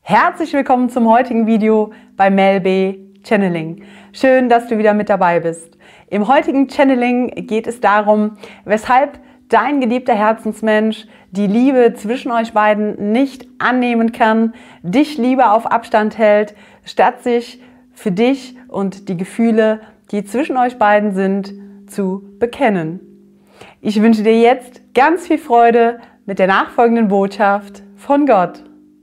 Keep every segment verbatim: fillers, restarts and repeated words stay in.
Herzlich willkommen zum heutigen Video bei Mel B. Channeling. Schön, dass du wieder mit dabei bist. Im heutigen Channeling geht es darum, weshalb dein geliebter Herzensmensch die Liebe zwischen euch beiden nicht annehmen kann, dich lieber auf Abstand hält, statt sich für dich und die Gefühle, die zwischen euch beiden sind, zu bekennen. Ich wünsche dir jetzt ganz viel Freude mit der nachfolgenden Botschaft von Gott.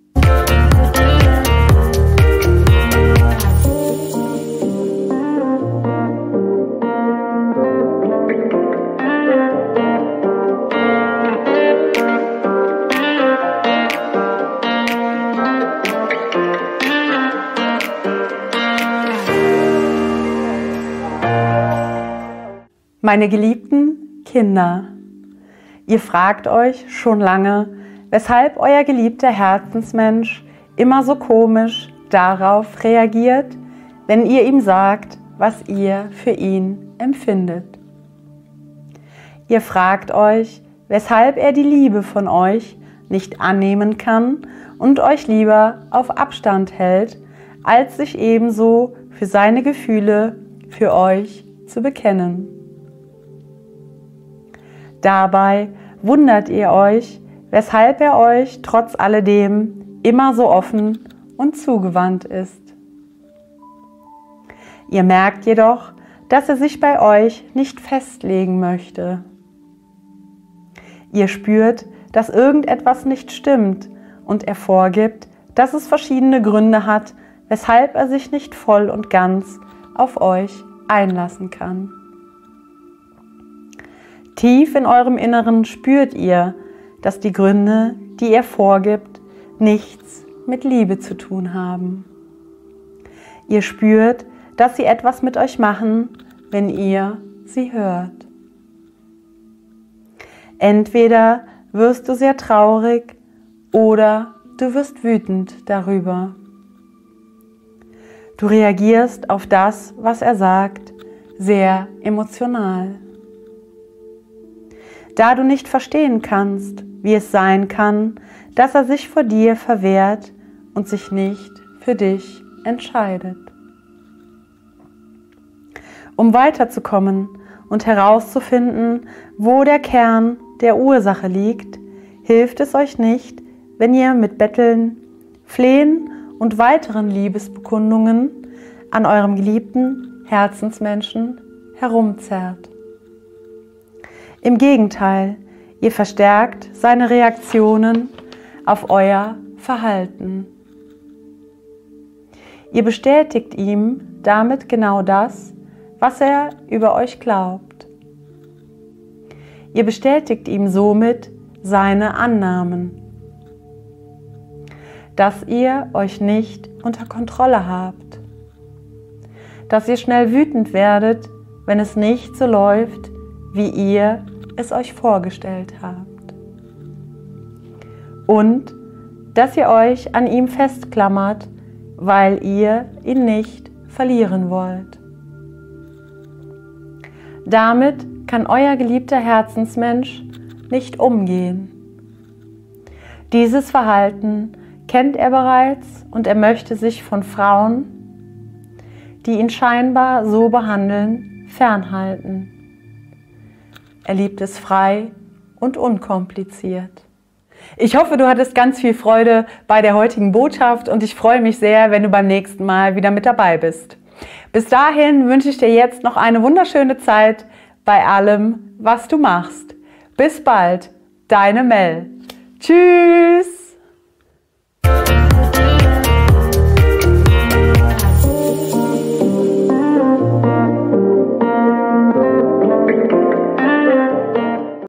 Meine geliebten Kinder, ihr fragt euch schon lange, weshalb euer geliebter Herzensmensch immer so komisch darauf reagiert, wenn ihr ihm sagt, was ihr für ihn empfindet. Ihr fragt euch, weshalb er die Liebe von euch nicht annehmen kann und euch lieber auf Abstand hält, als sich ebenso für seine Gefühle für euch zu bekennen. Dabei wundert ihr euch, weshalb er euch trotz alledem immer so offen und zugewandt ist. Ihr merkt jedoch, dass er sich bei euch nicht festlegen möchte. Ihr spürt, dass irgendetwas nicht stimmt und er vorgibt, dass es verschiedene Gründe hat, weshalb er sich nicht voll und ganz auf euch einlassen kann. Tief in eurem Inneren spürt ihr, dass die Gründe, die er vorgibt, nichts mit Liebe zu tun haben. Ihr spürt, dass sie etwas mit euch machen, wenn ihr sie hört. Entweder wirst du sehr traurig oder du wirst wütend darüber. Du reagierst auf das, was er sagt, sehr emotional. Da du nicht verstehen kannst, wie es sein kann, dass er sich vor dir verwehrt und sich nicht für dich entscheidet. Um weiterzukommen und herauszufinden, wo der Kern der Ursache liegt, hilft es euch nicht, wenn ihr mit Betteln, Flehen und weiteren Liebesbekundungen an eurem geliebten Herzensmenschen herumzerrt. Im Gegenteil, ihr verstärkt seine Reaktionen auf euer Verhalten. Ihr bestätigt ihm damit genau das, was er über euch glaubt. Ihr bestätigt ihm somit seine Annahmen, dass ihr euch nicht unter Kontrolle habt, dass ihr schnell wütend werdet, wenn es nicht so läuft, wie ihr es euch vorgestellt habt. Und dass ihr euch an ihm festklammert, weil ihr ihn nicht verlieren wollt. Damit kann euer geliebter Herzensmensch nicht umgehen. Dieses Verhalten kennt er bereits und er möchte sich von Frauen, die ihn scheinbar so behandeln, fernhalten. Er liebt es frei und unkompliziert. Ich hoffe, du hattest ganz viel Freude bei der heutigen Botschaft und ich freue mich sehr, wenn du beim nächsten Mal wieder mit dabei bist. Bis dahin wünsche ich dir jetzt noch eine wunderschöne Zeit bei allem, was du machst. Bis bald, deine Mel. Tschüss!